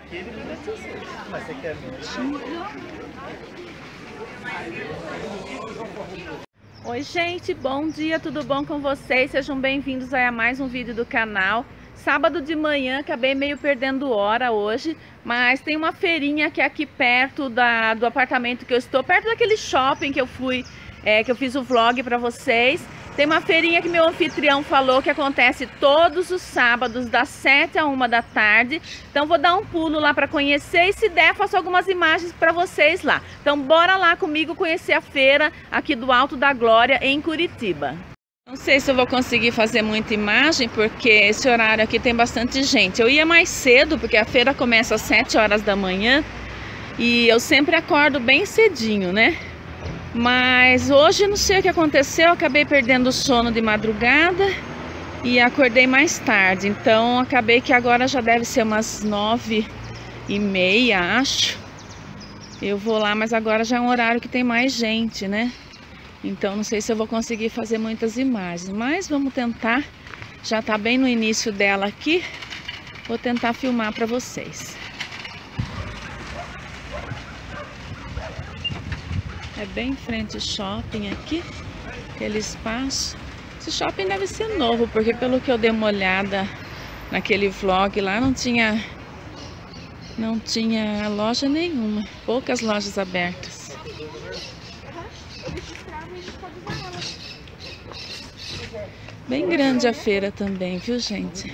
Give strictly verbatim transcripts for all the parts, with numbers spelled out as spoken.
Aquele mas você quer mesmo? Oi gente, bom dia, tudo bom com vocês? Sejam bem-vindos a mais um vídeo do canal. Sábado de manhã, acabei meio perdendo hora hoje, mas tem uma feirinha que é aqui perto da, do apartamento que eu estou, perto daquele shopping que eu fui, é, que eu fiz o vlog para vocês. Tem uma feirinha que meu anfitrião falou que acontece todos os sábados, das sete a uma da tarde. Então vou dar um pulo lá para conhecer e se der, faço algumas imagens para vocês lá. Então bora lá comigo conhecer a feira aqui do Alto da Glória, em Curitiba. Não sei se eu vou conseguir fazer muita imagem, porque esse horário aqui tem bastante gente. Eu ia mais cedo, porque a feira começa às sete horas da manhã e eu sempre acordo bem cedinho, né? Mas hoje não sei o que aconteceu, eu acabei perdendo o sono de madrugada e acordei mais tarde. Então acabei que agora já deve ser umas nove e meia, acho. Eu vou lá, mas agora já é um horário que tem mais gente, né? Então não sei se eu vou conseguir fazer muitas imagens, mas vamos tentar. Já tá bem no início dela aqui. Vou tentar filmar para vocês. É bem em frente ao shopping aqui, aquele espaço. Esse shopping deve ser novo, porque pelo que eu dei uma olhada naquele vlog lá, não tinha, não tinha loja nenhuma, poucas lojas abertas. Bem grande a feira também, viu gente?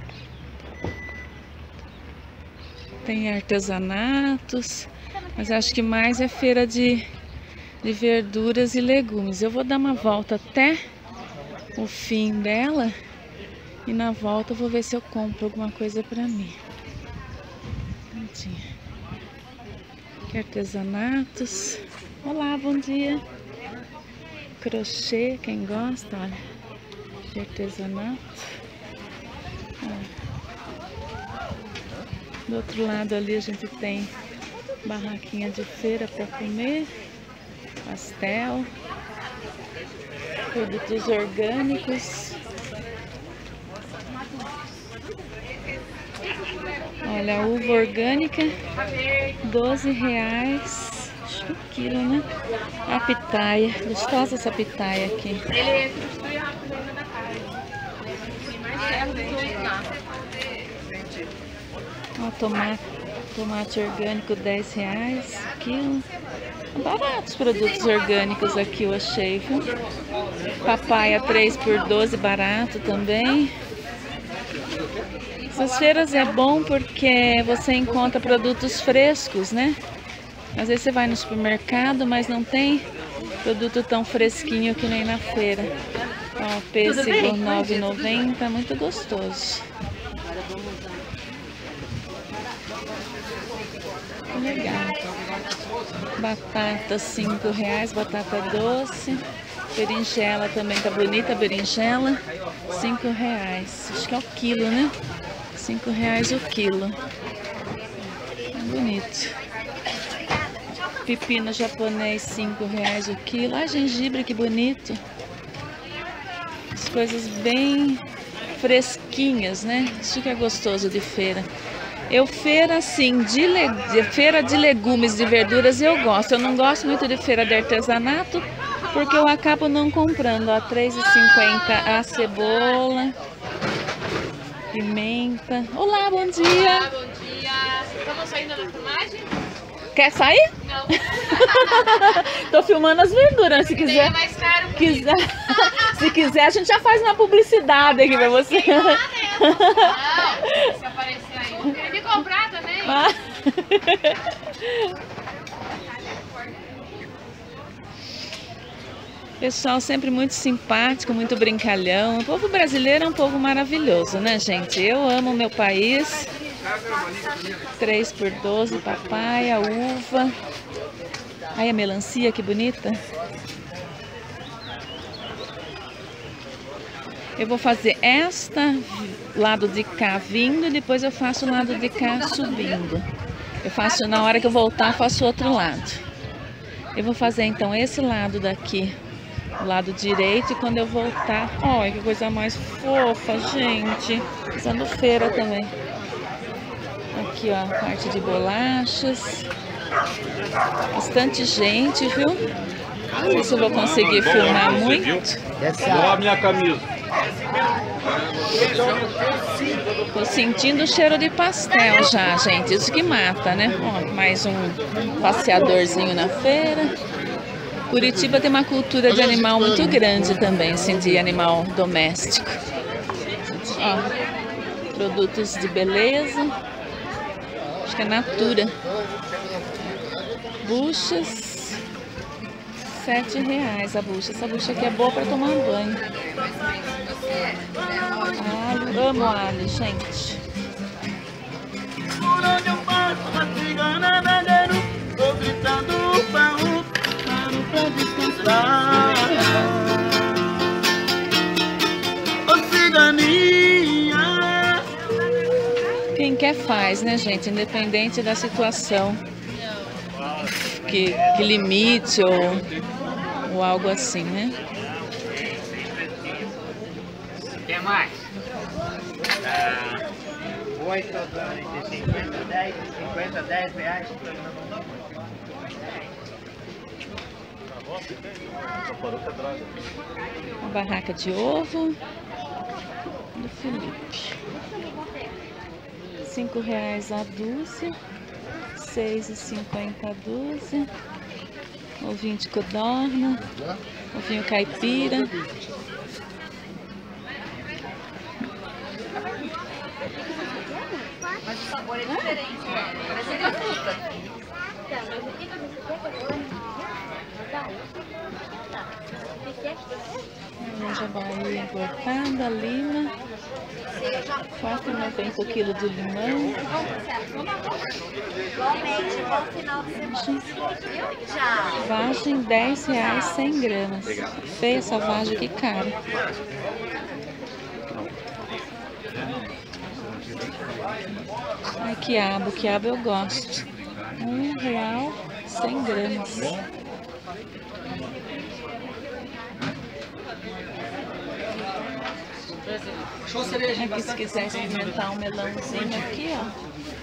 Tem artesanatos, mas acho que mais é feira de... de verduras e legumes. Eu vou dar uma volta até o fim dela e na volta eu vou ver se eu compro alguma coisa pra mim. Aqui artesanatos. Olá, bom dia. Crochê, quem gosta, olha, de artesanato. Do outro lado ali a gente tem barraquinha de feira para comer. Pastel, produtos orgânicos. Olha, a uva orgânica, doze reais, acho que um quilo, né? A pitaia, gostosa essa pitaia aqui. Ele substitui a comida da carne. Tem mais ferro do que lá. Ó, tomate, tomate orgânico, dez reais, quilo. Baratos produtos orgânicos aqui eu achei, viu? Papaya três por doze, barato também. Essas feiras é bom porque você encontra produtos frescos, né? Às vezes você vai no supermercado, mas não tem produto tão fresquinho que nem na feira. Ó, pêssego nove reais e noventa centavos, muito gostoso. Legal. Batata cinco reais, batata doce. Berinjela também tá bonita, berinjela cinco reais. Acho que é o quilo, né? cinco reais o quilo. É bonito. Pepino japonês cinco reais o quilo. Ah, gengibre, que bonito. As coisas bem fresquinhas, né? Isso que é gostoso de feira. Eu feira assim, de, le... de feira de legumes, de verduras eu gosto. Eu não gosto muito de feira de artesanato, porque eu acabo não comprando. Ó, três reais e cinquenta centavos a cebola, pimenta. Olá, bom dia. Olá, bom dia. Estamos saindo da filmagem? Quer sair? Não. Tô filmando as verduras, se quiser. É mais caro. quiser... Se quiser, a gente já faz uma publicidade aqui pra você. Não, se aparecer aí, eu queria me comprar também. Ah. Pessoal sempre muito simpático, muito brincalhão. O povo brasileiro é um povo maravilhoso, né, gente? Eu amo o meu país. três por doze, papaya, uva. Ai, a melancia, que bonita. Eu vou fazer esta lado de cá vindo e depois eu faço o lado de cá subindo. Eu faço, na hora que eu voltar, faço o outro lado. Eu vou fazer então esse lado daqui, o lado direito, e quando eu voltar... Olha que coisa mais fofa, gente. Usando feira também. Aqui, ó, parte de bolachas. Bastante gente, viu? Não sei se eu vou conseguir filmar muito. Olha a minha camisa. Tô sentindo o cheiro de pastel já, gente. Isso que mata, né? Ó, mais um passeadorzinho na feira. Curitiba tem uma cultura de animal muito grande também, assim, de animal doméstico. Ó, produtos de beleza. Acho que é Natura. Buchas. Sete reais a bucha. Essa bucha aqui é boa para tomar banho. Alho. Amo alho, gente. Por onde eu passo, a cigana vendeiro, tô gritando pau, paro pra descansar. Ô ciganinha. Quem quer faz, né, gente? Independente da situação que, que limite ou, ou algo assim, né? Quer mais? oito, cinquenta, dez, cinquenta, dez reais. Uma barraca de ovo do Felipe. Cinco reais a dúzia. Seis e cinquenta a dúzia. Ovinho de codorna. Ovinho caipira. Mas o sabor é diferente, né? Parece que é fruta. Laranja Bahia importada, lima. quatro e noventa o quilo de limão. Igualmente, bom final de semana. Já. Vagem dez reais, cem gramas. Feia essa vagem, que cara. Ai, quiabo, quiabo eu gosto. Um real, cem gramas. Aqui, se quiser experimentar um melãozinho aqui, ó.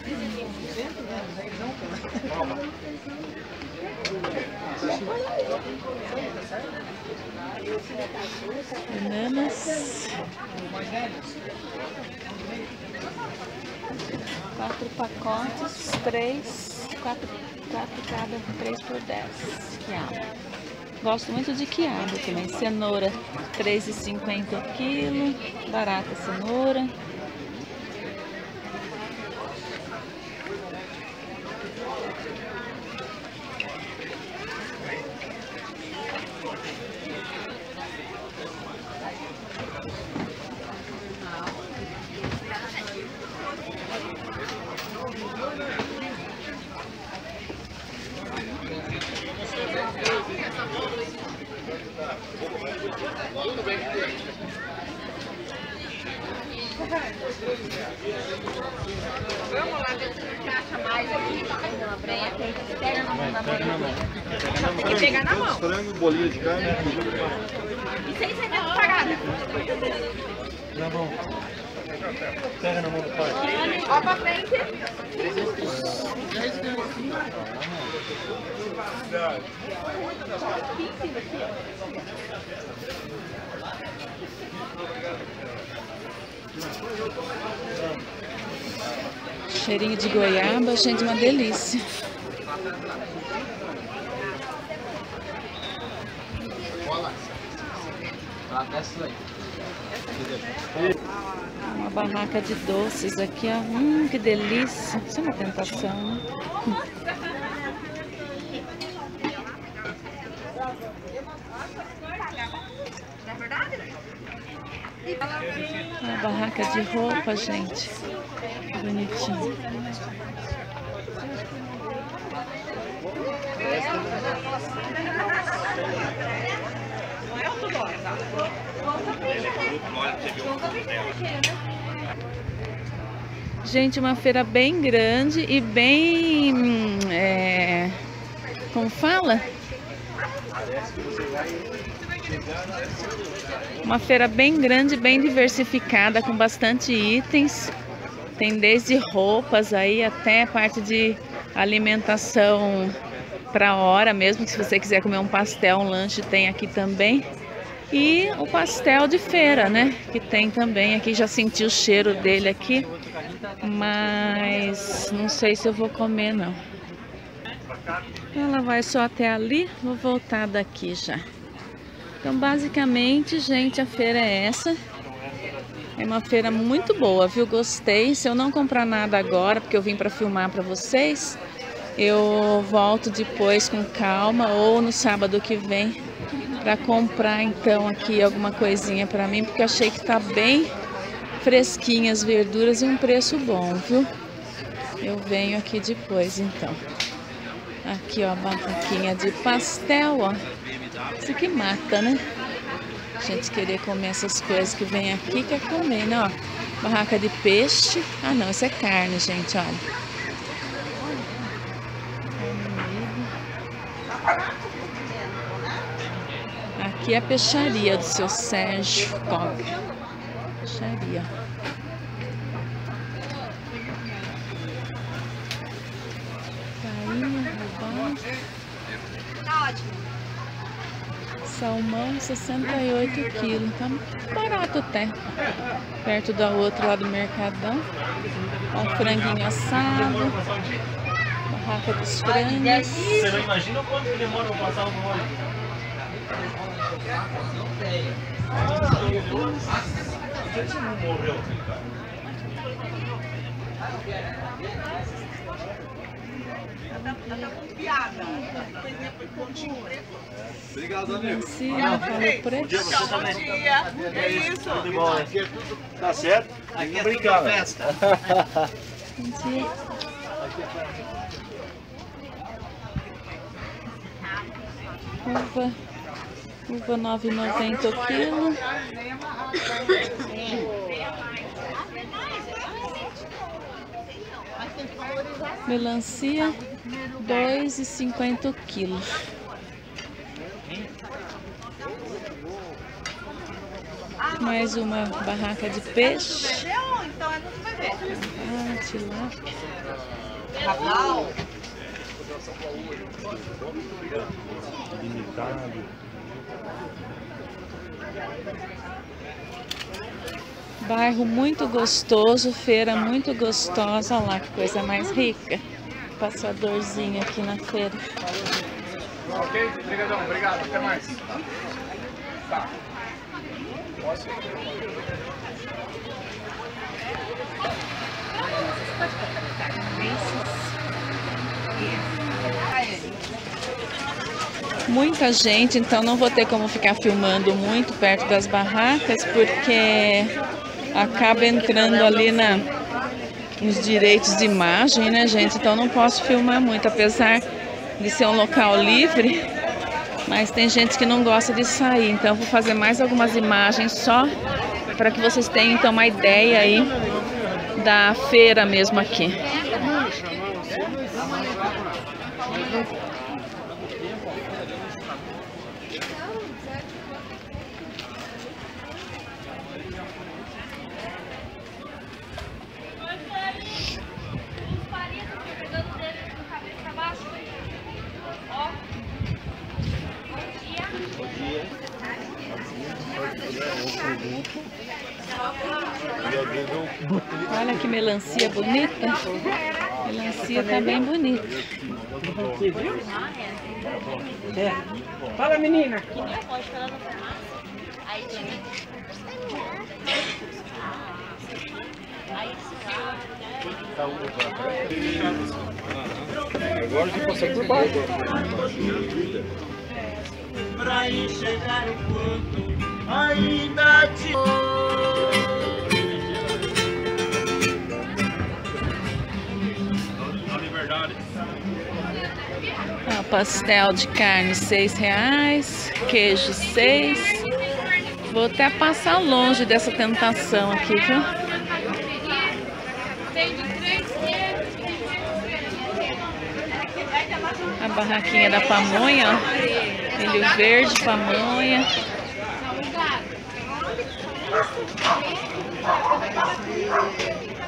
Bananas. Quatro pacotes, três, quatro, quatro cada, três por dez. Quiabo. Gosto muito de quiabo também. Cenoura, três e cinquenta o quilo. Barata cenoura. Vamos lá, ver se a gente acha mais aqui. Pega na mão da mãe. Tem que pegar na mão. Frango, bolinho de carne. E seis reais pagada. Na mão. Pega na mão do pai. Ó pra frente. Cheirinho de goiaba, gente, uma delícia. Uma barraca de doces aqui, ó. Hum, que delícia. Isso é uma tentação, né? Uma barraca de roupa, gente. Bonitinho. Gente, uma feira bem grande e bem... É, como fala? Uma feira bem grande, bem diversificada, com bastante itens. Tem desde roupas aí até parte de alimentação para hora mesmo, que se você quiser comer um pastel, um lanche, tem aqui também. E o pastel de feira, né? Que tem também aqui, já senti o cheiro dele aqui, mas não sei se eu vou comer não. Ela vai só até ali, vou voltar daqui já. Então basicamente, gente, a feira é essa. É uma feira muito boa, viu? Gostei. Se eu não comprar nada agora, porque eu vim para filmar para vocês, eu volto depois com calma ou no sábado que vem para comprar então aqui alguma coisinha para mim, porque eu achei que tá bem fresquinha as verduras e um preço bom, viu? Eu venho aqui depois então. Aqui ó, a barraquinha de pastel, ó. Isso aqui mata, né? A gente querer comer essas coisas que vem aqui, quer comer, né? Ó, barraca de peixe. Ah não, isso é carne, gente, olha. Aqui é a peixaria do seu Sérgio Cobb. Peixaria. Carinha, roubada. Tá ótimo. Salmão, sessenta e oito quilos. Tá barato até. Perto da outra lá do Mercadão. Ó, o franguinho assado. Barraca dos frangos. Você não imagina o quanto que demora para passar o molho? Obrigado, amigo. Sim, falou preço. Bom dia. É isso. Tudo bom, né? Tá certo? Aqui é brincar, festa. Bom dia. Uva, uva nove e noventa o quilo. Melancia dois e cinquenta o quilo. Mais uma barraca de peixe. Ah, tilápia. Bairro muito gostoso, feira muito gostosa. Olha lá que coisa mais rica. Passadorzinho aqui na feira. Ok, obrigadão, obrigado, até mais. Tá. Posso? Muita gente, então não vou ter como ficar filmando muito perto das barracas, porque acaba entrando ali na, nos direitos de imagem, né, gente? Então não posso filmar muito, apesar de ser um local livre, mas tem gente que não gosta de sair, então eu vou fazer mais algumas imagens só para que vocês tenham então uma ideia aí da feira mesmo aqui. Olha que melancia bonita. Melancia tá bem bonita. É. Fala, menina. Agora de passar por baixo. Pra enxergar o quanto ainda te... Ah, pastel de carne seis reais, queijo seis. Vou até passar longe dessa tentação aqui, viu? A barraquinha da pamonha, ó. Milho verde, pamonha.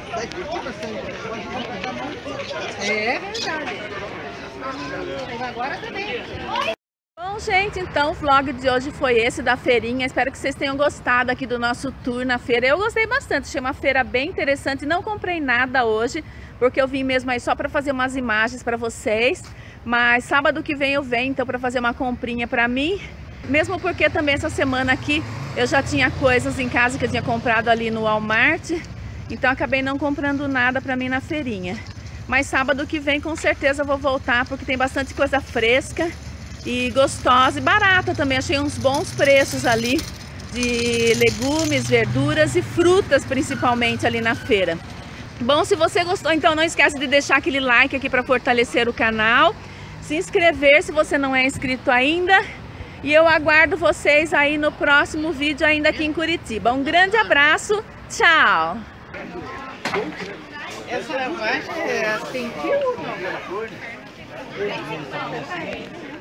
É verdade. Agora também. Bom, gente, então o vlog de hoje foi esse da feirinha. Espero que vocês tenham gostado aqui do nosso tour na feira. Eu gostei bastante, achei uma feira bem interessante. Não comprei nada hoje, porque eu vim mesmo aí só para fazer umas imagens para vocês. Mas sábado que vem eu venho, então, para fazer uma comprinha para mim. Mesmo porque também essa semana aqui eu já tinha coisas em casa que eu tinha comprado ali no Walmart. Então acabei não comprando nada para mim na feirinha. Mas sábado que vem com certeza eu vou voltar, porque tem bastante coisa fresca e gostosa e barata também. Achei uns bons preços ali de legumes, verduras e frutas principalmente ali na feira. Bom, se você gostou, então não esquece de deixar aquele like aqui para fortalecer o canal. Se inscrever se você não é inscrito ainda. E eu aguardo vocês aí no próximo vídeo ainda aqui em Curitiba. Um grande abraço, tchau! Essa lavagem é assim, fio ou não?